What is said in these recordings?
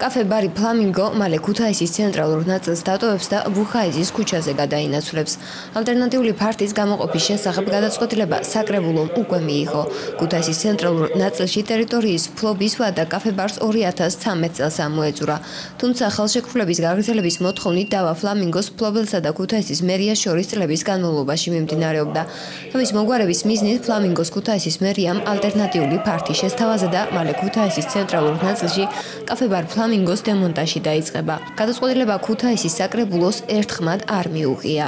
კაფე ბარი ფლამინგო მალე ქუთაისის ცენტრალურ ნაწილს დატოვებს და ბუხაიზის ქუჩაზე გადაინაცვლებს. ალტერნატიული ფართის გამოყოფის შესახებ გადაწყვეტილება საკრებულომ უკვე მიიღო. ქუთაისის ცენტრალურ ნაწილში ტერიტორიის ფლობის ვადა კაფე ბარს 2013 წელს ამოეწურა. თუმცა ხელშეკრულების გაგრძელების მოთხოვნით დავა ფლამინგოს ფლობელსა და ქუთაისის მერიას შორის წლების განმავლობაში მიმდინარეობდა. თავის მოგვარების მიზნით ფლამინგოს ქუთაისის მერიამ ალტერნატიული ფართი შესთავაზა და მალე ქუთაისის ცენტრალურ ნაწილში კაფე ბარ ფლამინგოს დემონტაჟი დაიწყება. გადაწყვეტილება ქუთაისის საკრებულოს ერთხმად არ მიუღია.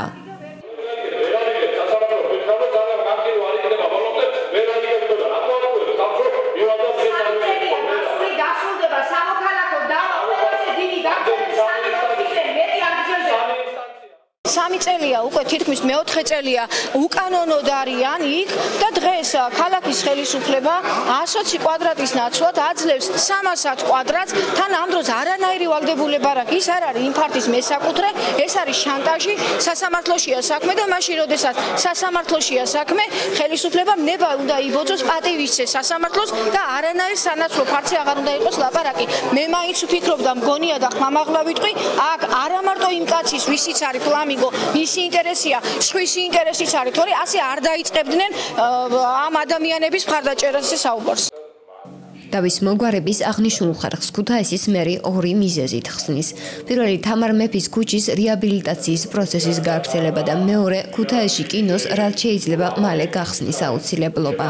სამი წელია უკვე თითქმის მეოთხე წელია უკანონოდ არიან იქ და დღეს ქალაქის ხელისუფლება 120 კვადრატის ნაცვლად აძლევს 300 კვადრატს თან ამ დროს არანაირი ვალდებულება არ აქვს. ის არ არის იმ ფართის მესაკუთრე, ეს არის შანტაჟი, სასამართლოშია საქმე და მაშინ როდესაც სასამართლოშია საქმე, ხელისუფლებამ ნება უნდა იბოძოს პატივისცეს სასამართლოს და არანაირ სანაცვლო ფართზე აღარ უნდა იყოს ლაპარაკი. მე მაინც ვფიქრობ და მგონია და ხმამაღლა ვიტყვი, აქ არა მარტო იმ კაცის ვისიც არის ფლამინგო მისი ინტერესია, სხვისი ინტერესიც არის, თორე ასე არ დაიწყებდნენ ამ ადამიანების მხარდაჭერაზე საუბარს. დავის მოგვარების აღნიშნულ ხარხს ქუთაისის მერი ორი მიზეზით ხსნის. პირველი თამარ მეფის ქუჩის რეაბილიტაციის პროცესის გაგრძელება და მეორე ქუთაისში კინოს რაც შეიძლება მალე გახსნის აუცილებლობა.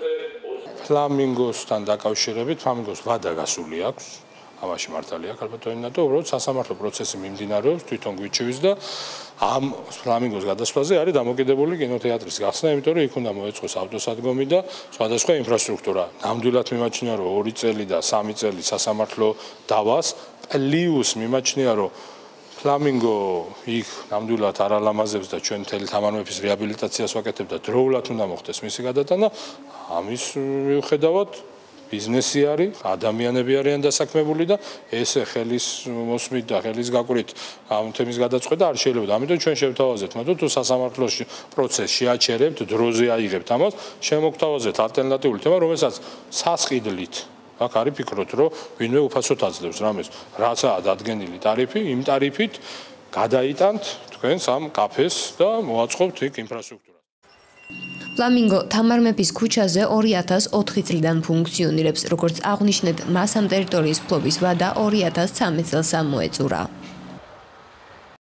ფლამინგოსთან დაკავშირებით ფლამინგოს ვადა გასული აქვს. ამაში მართალია ქალბატონი და უბრალოდ სასამართლო პროცესი მიმდინარეობს თვითონ გვიჩივის და ამ ფლამინგოს გადასვლაზე არის დამოკიდებული კინოთეატრის გახსნა, იმიტომ რომ იქ უნდა მოეწყოს ავტოსადგომი და სხვადასხვა ინფრასტრუქტურა. ნამდვილად მიმაჩნია რომ 2 წელი და 3 წელი სასამართლო დავას, პლუს მიმაჩნია რომ ფლამინგო იქ ნამდვილად არ ალამაზებს და ჩვენ მთელი თამარ მეფის რეაბილიტაციას ვაკეთებთ და დროულად უნდა მოხდეს მისი გადატანა. ამის მიუხედავად ბიზნესი არის, ადამიანები არიან დასაქმებული და ესე ხელის მოსმით და ხელის გაკვირით ამ თემის გადაწყვეტა არ შეიძლება. ამიტომ ჩვენ შევთავაზეთ, მაგრამ თუ სასამართლოში პროცესს შეაჩერებთ, დროზე აიღებთ ამას, შემოგთავაზეთ ალტერნატიული თემა, რომელსაც სასყიდლით აქ არის ფიქრობთ, რომ ვინმე უფასოდ აძლევს რამეს, რაცაა დადგენილი ტარიფი, იმ ტარიფით გადაიტანთ თქვენს ამ კაფეს და მოაწყობთ იქ ინფრასტრუქტურას. ფლამინგო თამარ მეფის ქუჩაზე 2004 წლიდან ფუნქციონირებს, როგორც აღნიშნეთ, მას ამ ტერიტორიის ფლობის ვადა 2013 წელს ამოეწურა.